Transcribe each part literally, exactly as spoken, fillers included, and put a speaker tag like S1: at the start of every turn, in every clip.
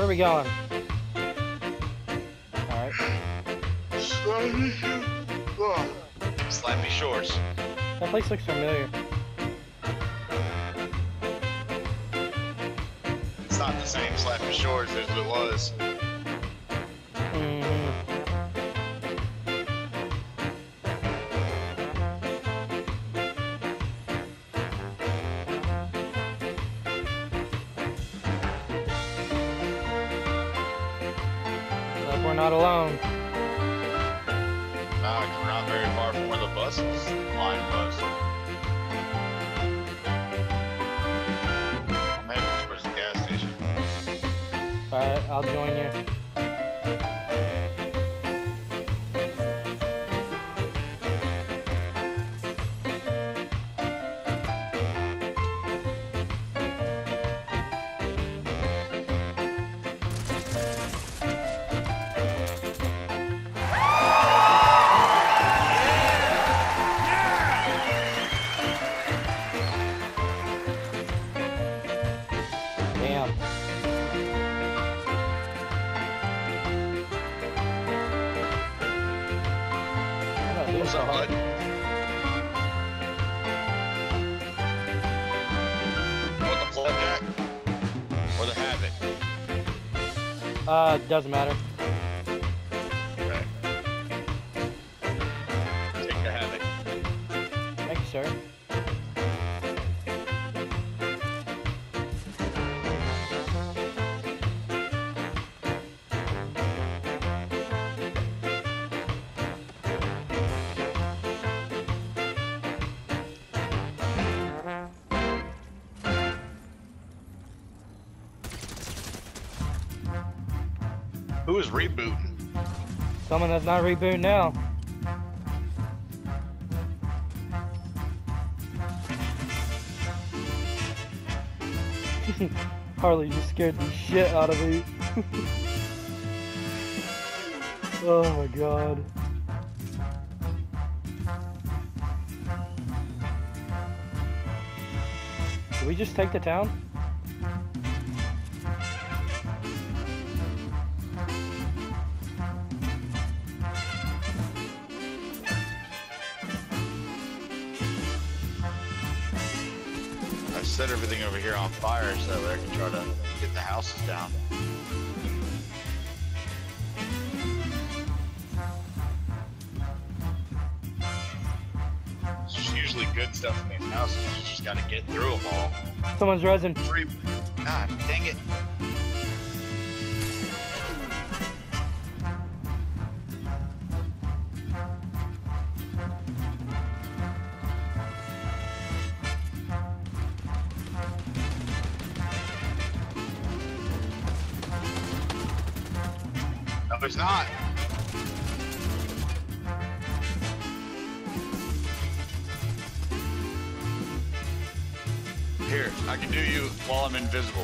S1: Where are we going? Alright.
S2: Slappy Shores.
S1: That place looks familiar.
S2: It's not the same Slappy Shores as it was.
S1: Mm-hmm. Like we're not alone.
S2: Nah, 'cause we're not very far from where the buses line was. I'm heading towards the gas station.
S1: Alright, I'll join you. Damn.
S2: What's up, bud? What, the flood jack? Or the Havoc?
S1: Uh, doesn't matter.
S2: Okay. Take the Havoc.
S1: Thank you, sir.
S2: Who is rebooting?
S1: Someone that's not rebooting now. Harley just scared the shit out of me. Oh my god. Did we just take the town?
S2: I set everything over here on fire so that I can try to get the houses down. There's usually good stuff in these houses. You just gotta get through them all.
S1: Someone's resin.
S2: Three. God dang it. No, there's not. Here, I can do you while I'm invisible.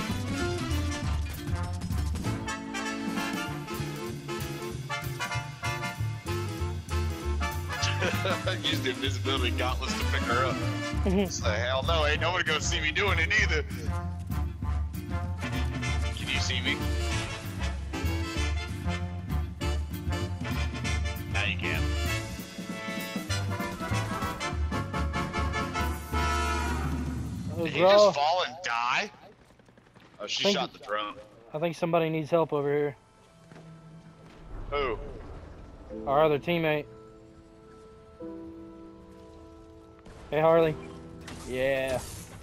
S2: Use the invisibility gauntlets to pick her up. Say, hell no, ain't nobody gonna see me doing it either. Can you see me? Now you can. Did he
S1: Bro,
S2: just fall and die? Oh, she
S1: Thank
S2: shot
S1: you.
S2: the drone.
S1: I think somebody needs help over here.
S2: Who?
S1: Our other teammate. Hey, Harley. Yeah.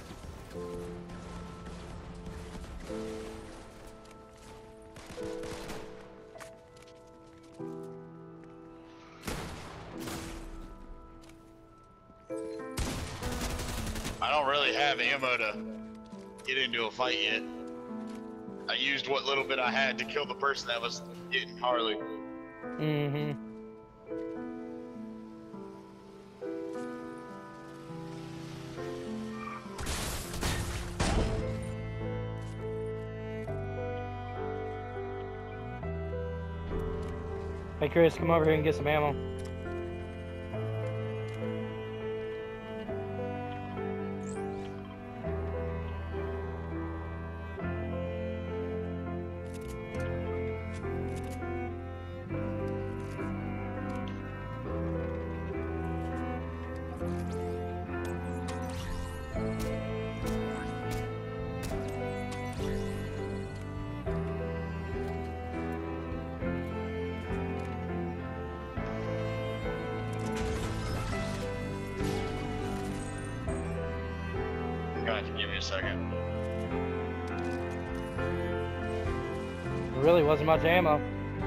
S2: I don't really have ammo to get into a fight yet. I used what little bit I had to kill the person that was getting Harley.
S1: Mm-hmm. Hey Chris, come over here and get some ammo.
S2: back and give me a second.
S1: There really wasn't much ammo.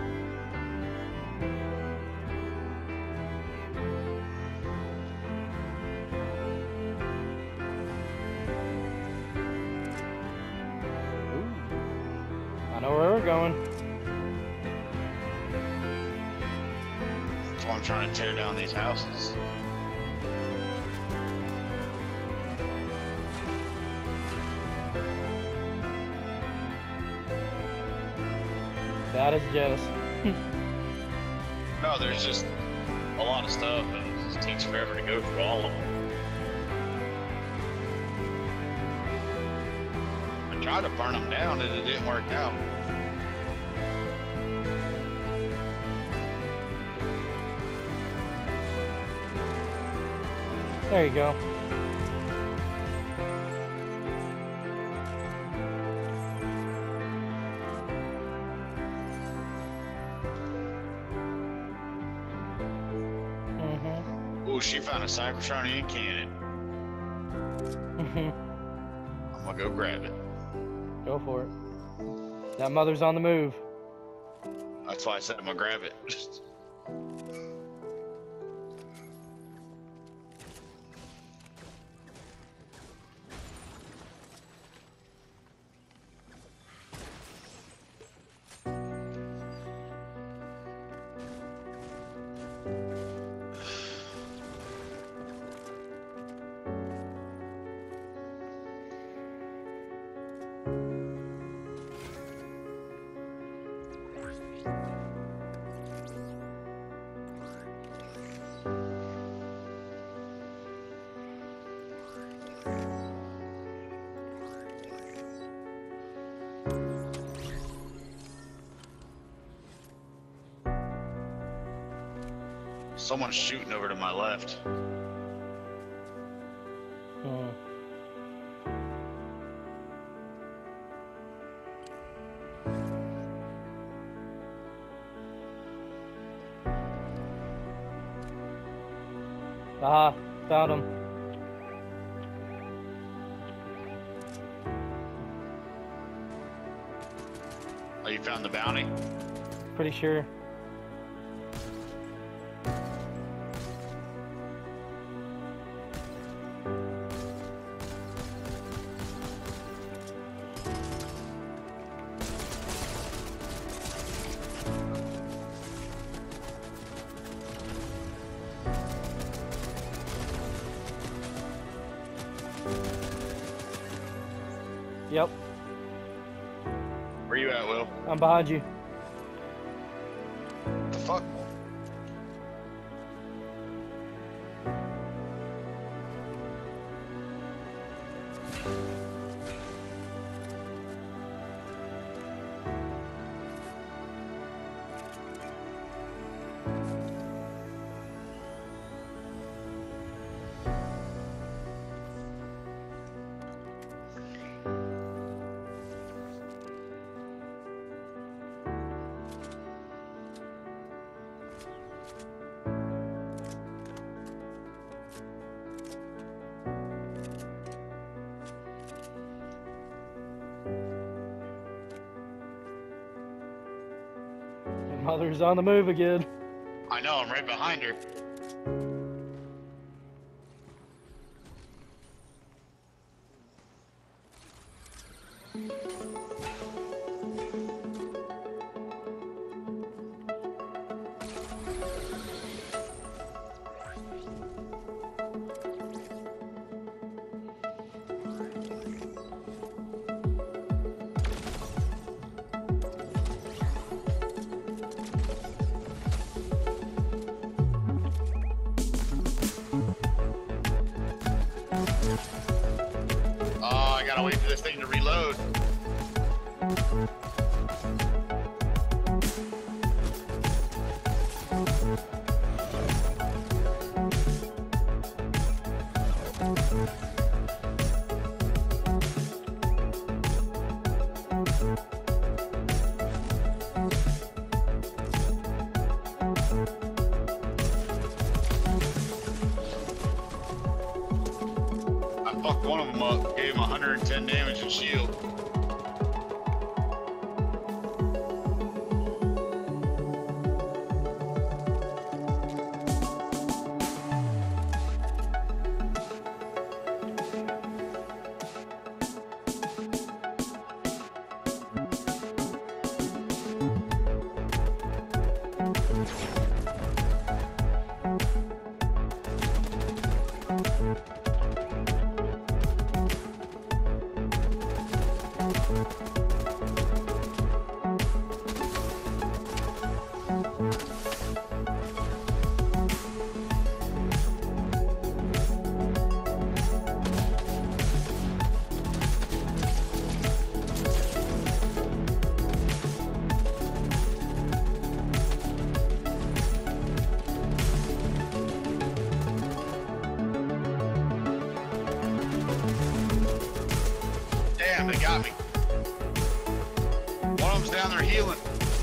S1: Ooh. I know where we're going.
S2: That's why I'm trying to tear down these houses.
S1: That is just.
S2: No, there's just a lot of stuff, and it just takes forever to go through all of them. I tried to burn them down, and it didn't work out.
S1: There you go.
S2: Ooh, she found a Cybertronian cannon.
S1: Mhm.
S2: I'm gonna go grab it.
S1: Go for it. That mother's on the move.
S2: That's why I said I'm gonna grab it. Someone's shooting over to my left.
S1: Hmm. Ah, found him.
S2: Oh, you found the bounty?
S1: Pretty sure. Yep,
S2: Where you at, Will?
S1: I'm behind you.
S2: What the fuck?
S1: Your mother's on the move again.
S2: I know, I'm right behind her. Oh, I gotta wait for this thing to reload. I'm Fucked one of them up. Gave him one hundred ten damage and shield. Damn, they got me. One of them's down there healing.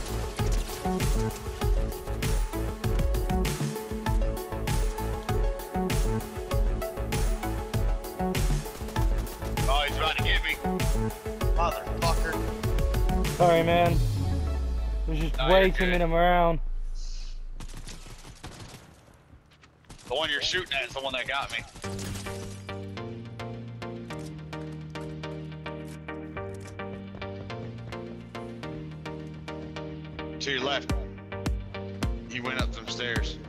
S2: Oh, he's about to get me. Motherfucker.
S1: Sorry, man. There's just
S2: No,
S1: way
S2: you're
S1: too
S2: good.
S1: many around.
S2: The one you're shooting at is the one that got me. To your left. He went up them stairs.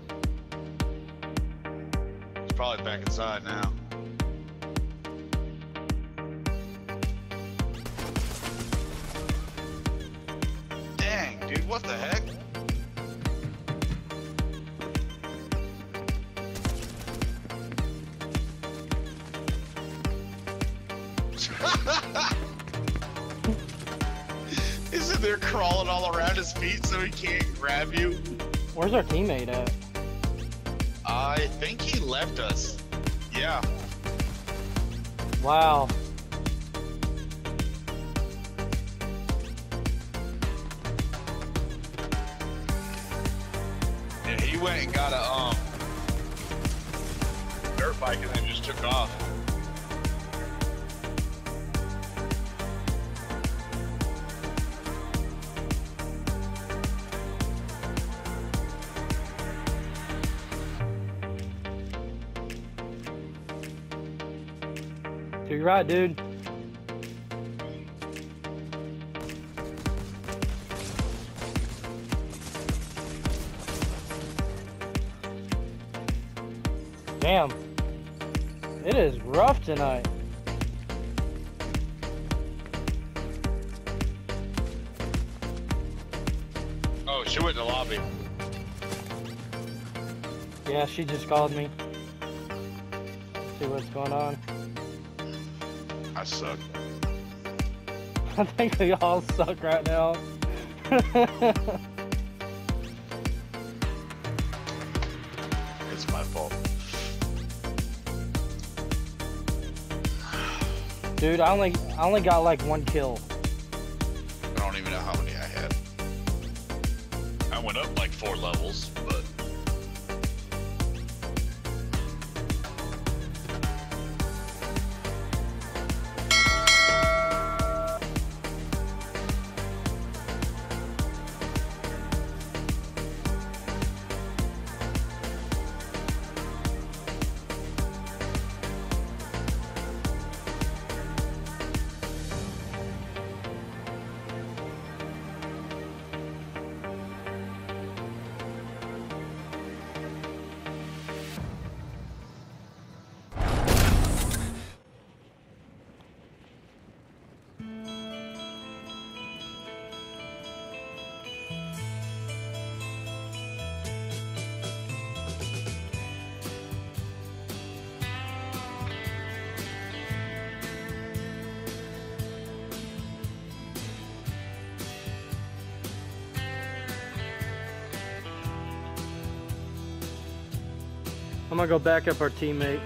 S2: He's probably back inside now. Dang, dude, what the heck? Isn't there crawling all around his feet so he can't grab you?
S1: Where's our teammate at?
S2: I think he left us. Yeah.
S1: Wow.
S2: Yeah, he went and got a um dirt bike and then just took off.
S1: To your right, dude. Damn. It is rough tonight.
S2: Oh, she went in the lobby.
S1: Yeah, she just called me. See what's going on.
S2: I suck.
S1: I think we all suck right now.
S2: It's my fault.
S1: Dude, I only I only got like one kill.
S2: I don't even know how many I had. I went up like four levels, but
S1: I'm gonna go back up our teammate.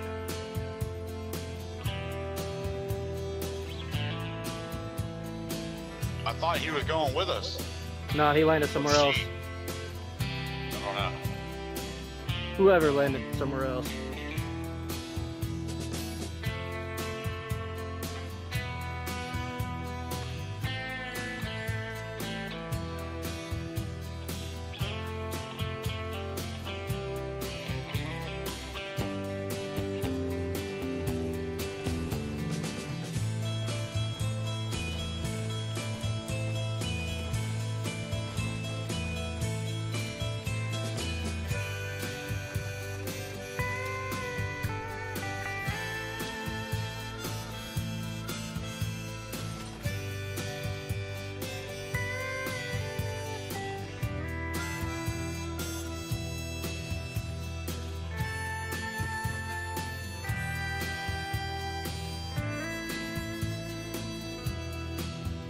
S2: I thought he was going with us.
S1: Nah, he landed somewhere else.
S2: I don't know.
S1: Whoever landed somewhere else.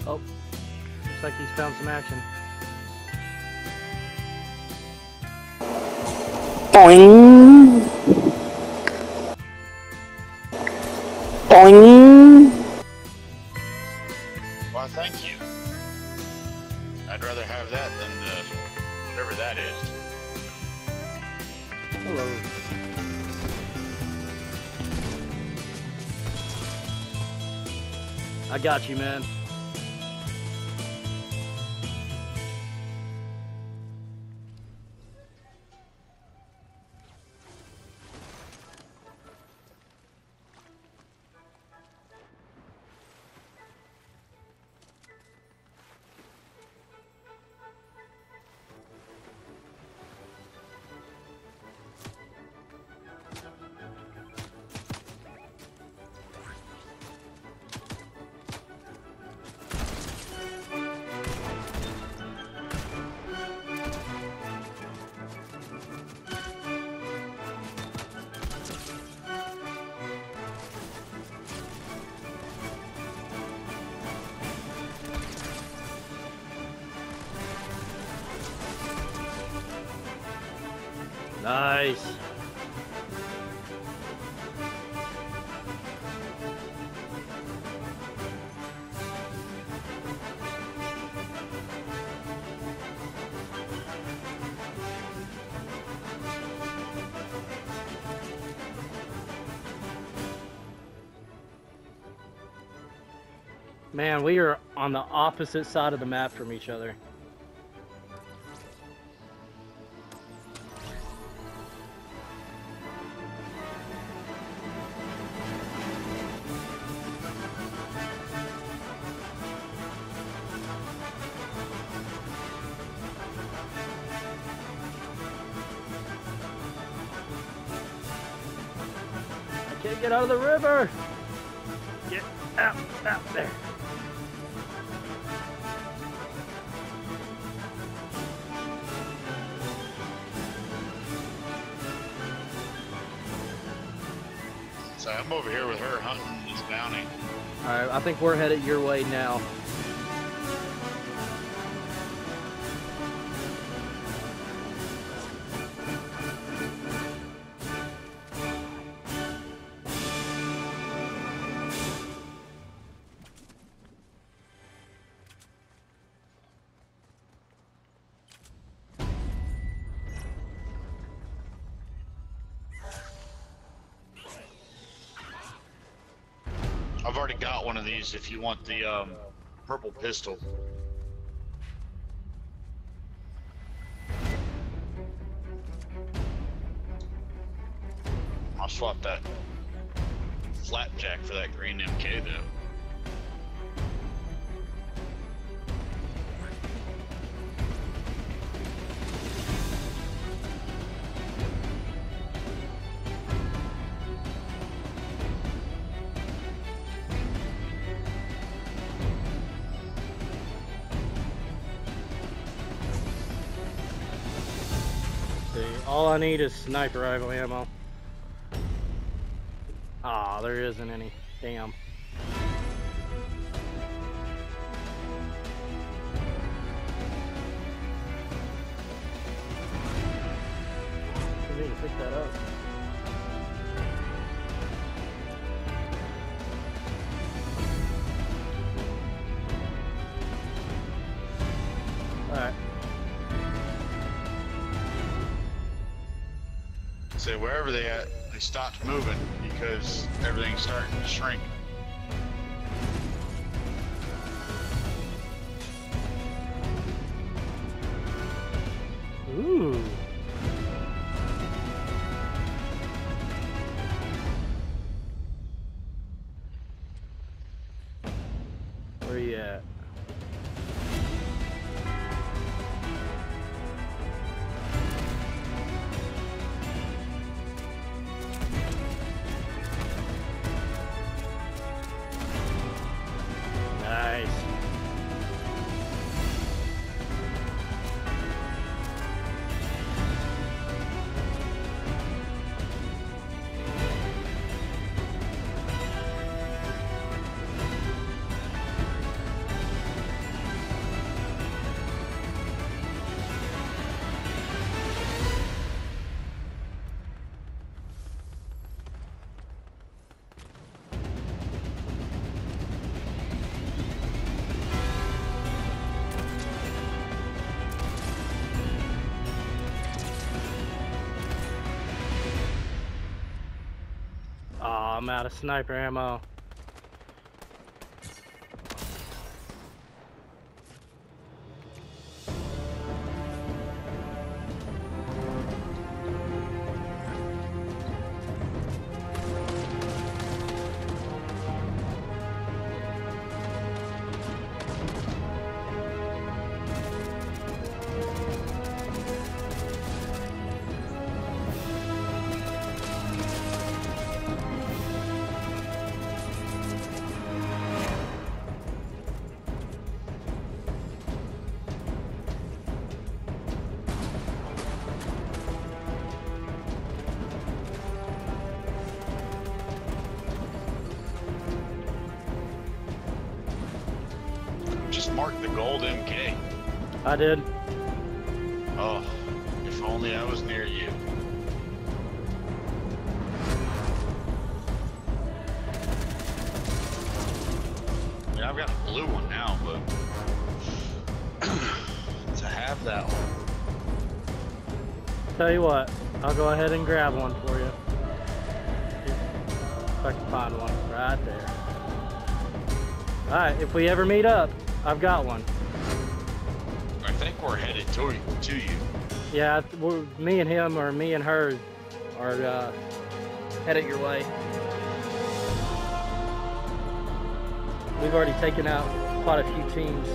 S1: Oh, looks like he's found some action.
S3: Boing. Boing.
S2: Well, thank you. I'd rather have that than uh, whatever that is.
S1: Hello. I got you, man. Nice. Man, we are on the opposite side of the map from each other. I can't get out of the river. Get out, out there.
S2: So I'm over here with her hunting this bounty.
S1: Alright, I think we're headed your way now.
S2: I've already got one of these if you want the um, purple pistol. I'll swap that flapjack for that green M K though.
S1: All I need is sniper rifle ammo. Ah, there isn't any. Damn. I need to pick that up. Alright.
S2: So wherever they at, they stopped moving because everything's starting to shrink.
S1: Ooh. Where you at? Nice. I'm out of sniper ammo.
S2: Just mark the gold M K.
S1: I did.
S2: Oh, if only I was near you. I mean, I've got a blue one now, but to have that one.
S1: Tell you what, I'll go ahead and grab one for you. If I can find one right there. Alright, if we ever meet up, I've got one.
S2: I think we're headed to, to you.
S1: Yeah, we're, me and him, or me and her, are uh, headed your way. We've already taken out quite a few teams.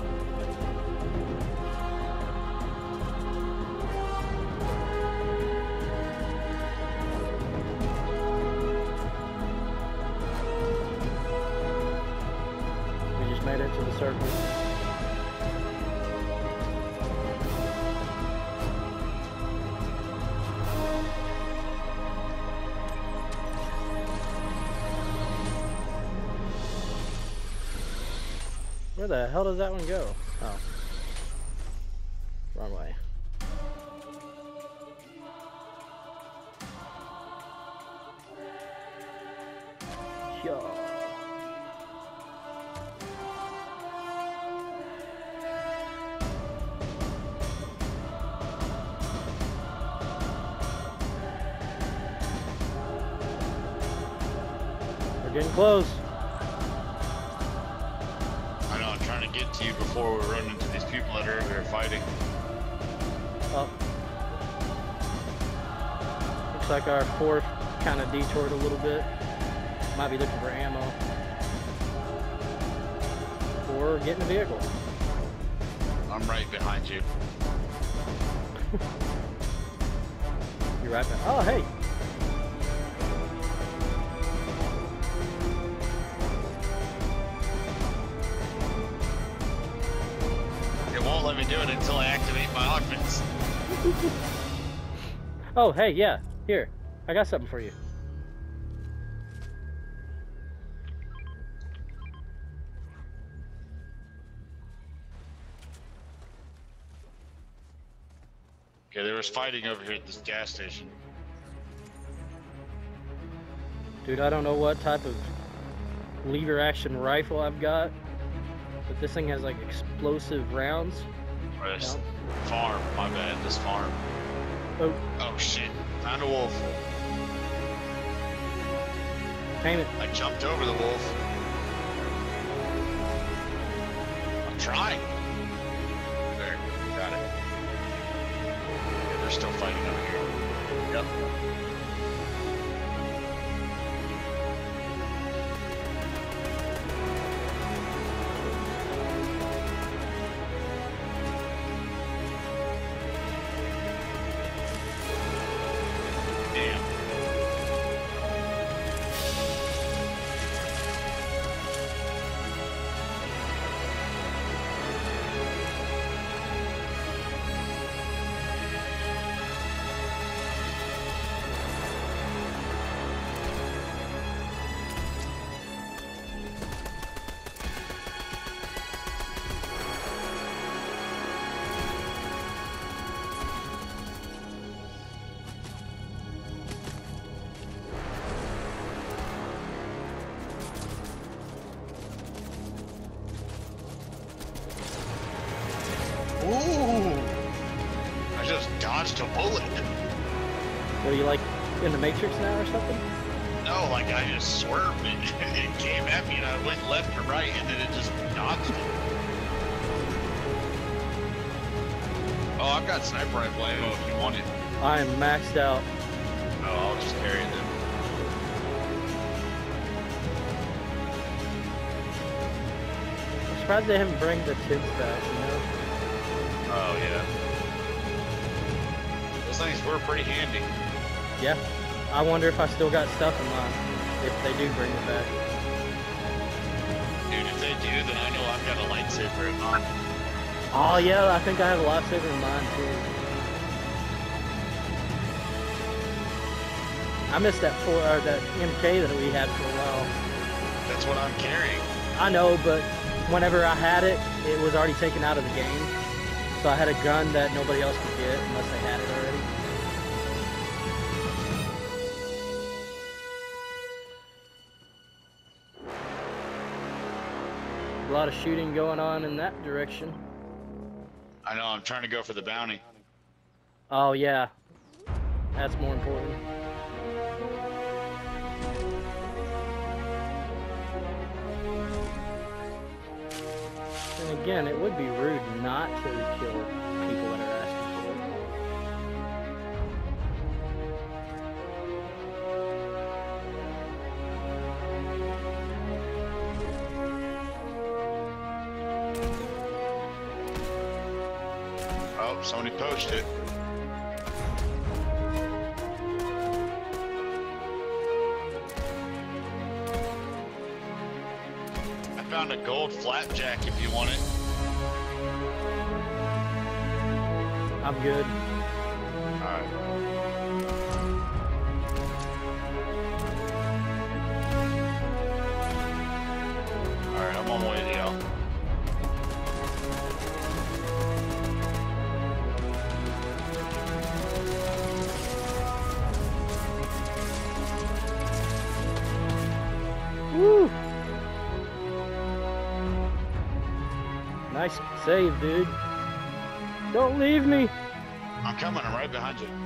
S1: We just made it to the circle. Where the hell does that one go? Oh. Wrong way. Yo. We're getting close.
S2: I know, I'm trying to get to you before we run into these people that are over there fighting.
S1: Oh. Looks like our fourth kind of detoured a little bit. Might be looking for ammo. Or getting a vehicle.
S2: I'm right behind you.
S1: You're right back. Oh, hey.
S2: It won't let me do it until I activate my augments.
S1: Oh, hey, yeah. Here. I got something for you.
S2: Okay, there was fighting over here at this gas station.
S1: Dude, I don't know what type of lever action rifle I've got, but this thing has like explosive rounds.
S2: Or this farm, my bad, this farm.
S1: Oh,
S2: Oh shit, found a wolf.
S1: tame it.
S2: I jumped over the wolf. I'm trying. There, got it. Yeah, they're still fighting over here. Yep. Damn. Ooh! I just dodged a bullet.
S1: What are you like in the Matrix now or something?
S2: No, like I just swerved it and it came at me and I went left to right and then it just dodged it. Oh, I've got sniper rifle ammo if you want it.
S1: I am maxed out.
S2: Oh, I'll just carry it then.
S1: I'm surprised they haven't bring the tips back, you know?
S2: Oh, yeah. Those things were pretty handy.
S1: Yeah. I wonder if I still got stuff in mine, if they do bring it back.
S2: Dude, if they do, then I know I've got a lightsaber in mine.
S1: Oh yeah, I think I have a lightsaber in mine too. I missed that four or that M K that we had for a while.
S2: That's what I'm carrying.
S1: I know, but whenever I had it, it was already taken out of the game. So I had a gun that nobody else could get unless they had it already. A lot of shooting going on in that direction.
S2: I know, I'm trying to go for the bounty.
S1: Oh yeah, that's more important. And again, it would be rude not to kill people that are asking for it.
S2: Oh, somebody poached it. I found a gold flapjack if you want it.
S1: I'm good.
S2: Alright. Alright, I'm on my way to y'all.
S1: Woo! Nice save, dude. Don't leave me.
S2: I'm coming, I'm right behind you.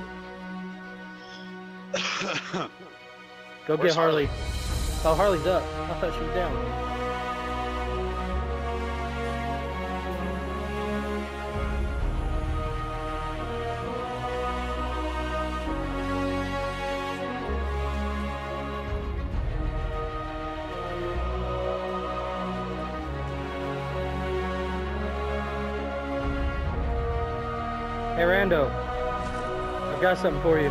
S1: Go
S2: Where's
S1: get Harley. Oh, Harley's up. I thought she was down. Hey Rando, I've got something for you.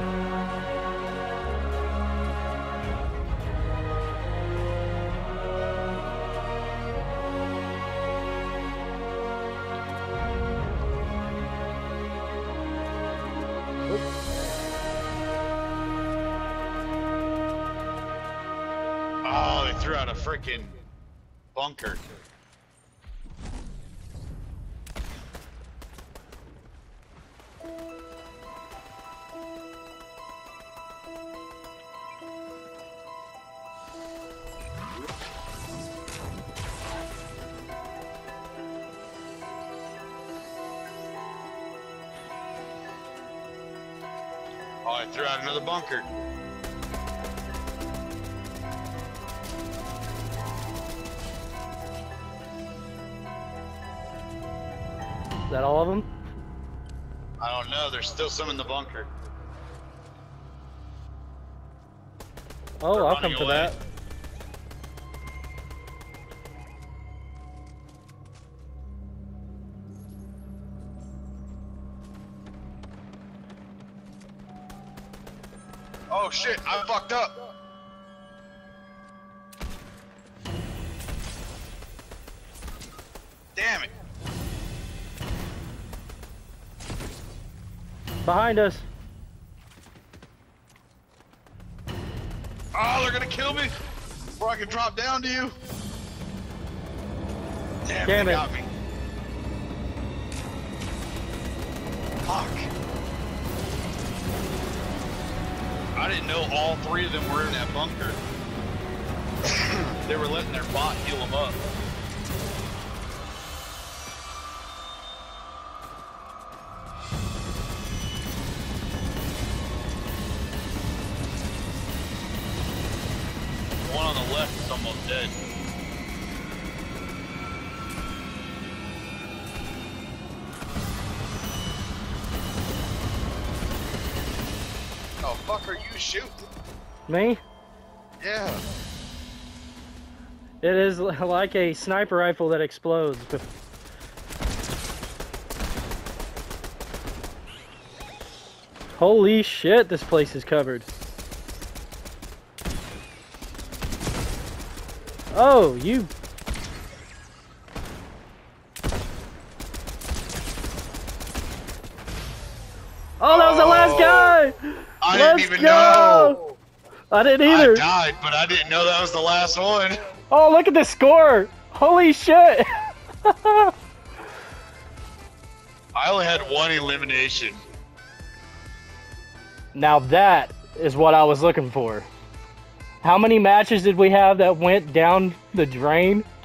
S1: Oops.
S2: Oh, they threw out a freaking bunker. Oh, I threw out another bunker.
S1: Is that all of them?
S2: I don't know, there's still some in the bunker.
S1: Oh,
S2: They're
S1: I'll come
S2: running
S1: for
S2: away.
S1: that.
S2: Oh shit, I fucked up. Damn it.
S1: Behind us.
S2: Oh, they're gonna kill me before I can drop down to you. Damn,
S1: Damn
S2: they
S1: it.
S2: got me. Fuck. I didn't know all three of them were in that bunker. They were letting their bot heal them up. almost dead. Oh, fuck are you shooting?
S1: Me?
S2: Yeah.
S1: It is like a sniper rifle that explodes. Holy shit, this place is covered. Oh, you... Oh, that was the last guy!
S2: I
S1: Let's
S2: didn't even
S1: go!
S2: know.
S1: I didn't either.
S2: I died, but I didn't know that was the last one.
S1: Oh, look at the score! Holy shit!
S2: I only had one elimination.
S1: Now that is what I was looking for. How many matches did we have that went down the drain?